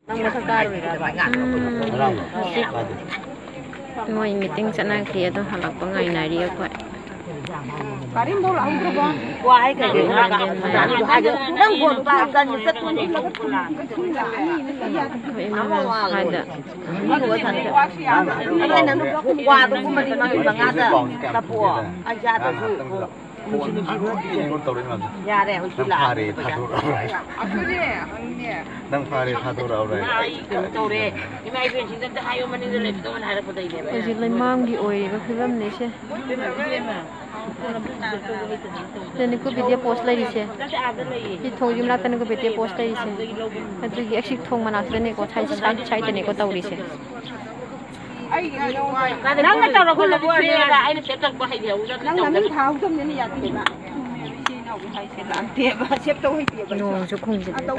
Ngồi meeting sẽ năng kia tôi học có ngày này đi vậy. Karim đâu là không có qua cái gì đó đang buồn ba dân rất tuân chỉ là anh nó cũng qua tôi cũng mà đi nói bằng ngã đó là bùa anh ra tôi dạ đấy nang phare thadu rai nang phare thadu rai tôi đấy nhưng mà anh xin cho hai ông mình đi lên tôi hay là phải đi cái gì lấy mang đi oi cái film này chứ nên có video post lại đi chứ thì thôi chúng ta tên có video post lại đi chứ thì cái exit thông mà nào tên này có chạy tên này có tàu đi chứ nang cái tàu nó có là bùa này là anh sẽ tàu có hay điều nang là mình tháo trong những nhà thì bạn no chụp không gì đâu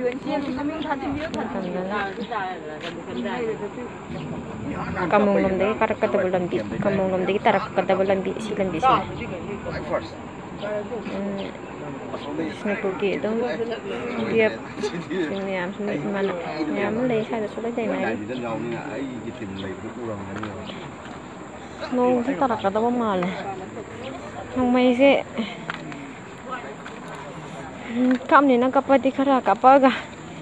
kamu lom deh karak kata bulan bi kamu lom deh tarak kata bulan bi silan bisa sini pergi itu dia sini am sini mana am leh saya sudah jadi mana no itu tarak kata apa malah yang mai sih kam ni nak apa di kara apa ga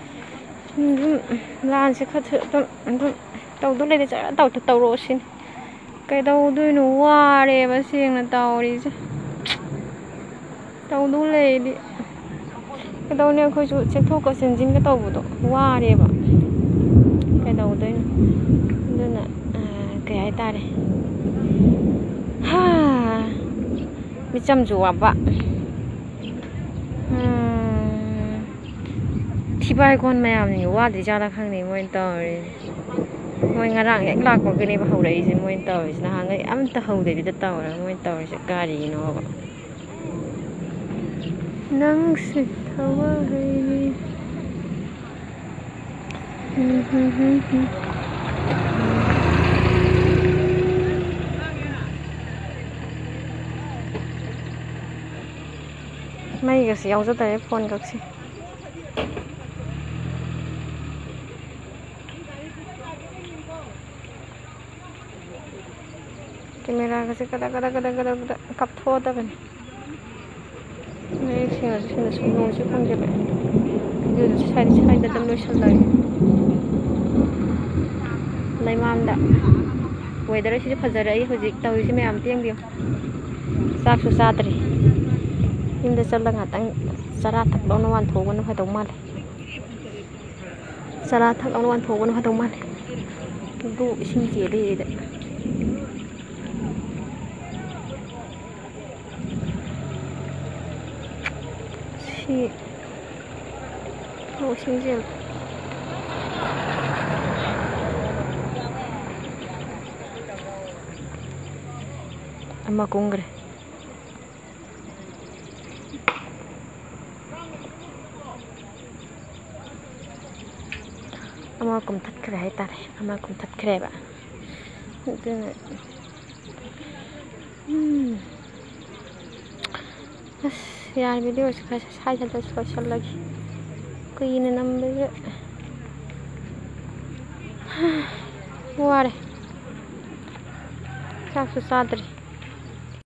lan sẽ khát tàu tôi lên để tàu rồi xin cái tàu tôi nó qua để mà xin là tàu đi chứ tàu tôi lên đi cái tàu này khơi chút sẽ thu có xin cái tàu của tôi qua đi mà cái tàu tôi nên là cái ai ta đây ha bị chăm chú à bạnที่บ้านคนแมวนี่ว่าจะได้ครั้งนี้มันต่อเลยมันงานอย่างหลักของกันนี่มาหัวเลยสิมันต่อสินะฮะไงอ้ำต่อหัวเลยจะต่อแล้วมันต่อจะการดีเนาะนั่งสิเท่าไหร่ไม่ก็เสียงจะแต่ฟอนก็สิkamera kasi kadang kapto ta kan ini sini sebelum sih kan jadi itu saya datang dulu selai lai mam dah weather sih fajar ai hujik tahu sih me am tiang dia sak susah tadi ini selang atang sarat tak lawan wan thogan phải tông mal sarat tak lawan wan thogan phải tông mal itu sing chỉ đi đấy Ô xinh xinh ama kongre ama kum thắt kre tar ama kum thắt kre ba यार video अच्छा चलता लगी कोई ने नंबर वारे 130